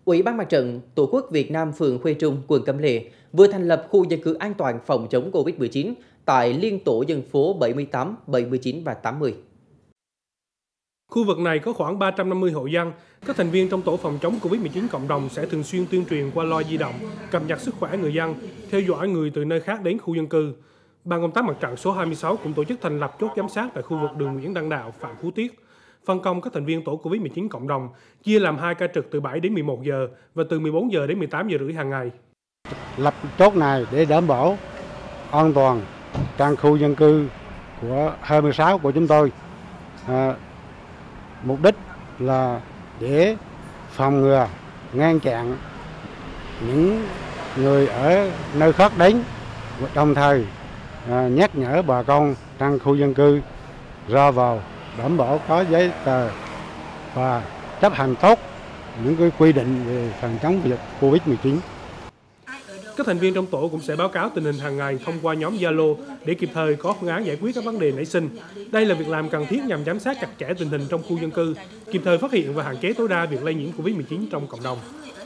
Ủy ban Mặt trận Tổ quốc Việt Nam phường Khuê Trung, quận Cẩm Lệ vừa thành lập khu dân cư an toàn phòng chống Covid-19 tại liên tổ dân phố 78, 79 và 80. Khu vực này có khoảng 350 hộ dân. Các thành viên trong tổ phòng chống Covid-19 cộng đồng sẽ thường xuyên tuyên truyền qua loa di động, cập nhật sức khỏe người dân, theo dõi người từ nơi khác đến khu dân cư. Ban công tác mặt trận số 26 cũng tổ chức thành lập chốt giám sát tại khu vực đường Nguyễn Đăng Đạo, Phạm Phú Tiết. Phân công các thành viên tổ Covid-19 cộng đồng chia làm 2 ca trực từ 7 đến 11 giờ và từ 14 giờ đến 18 giờ rưỡi hàng ngày. Lập chốt này để đảm bảo an toàn trong khu dân cư của 26 của chúng tôi. Mục đích là để phòng ngừa, ngăn chặn những người ở nơi khác đến, đồng thời nhắc nhở bà con trong khu dân cư ra vào đảm bảo có giấy tờ và chấp hành tốt những cái quy định về phòng chống dịch Covid-19. Các thành viên trong tổ cũng sẽ báo cáo tình hình hàng ngày thông qua nhóm Zalo để kịp thời có phương án giải quyết các vấn đề nảy sinh. Đây là việc làm cần thiết nhằm giám sát chặt chẽ tình hình trong khu dân cư, kịp thời phát hiện và hạn chế tối đa việc lây nhiễm Covid-19 trong cộng đồng.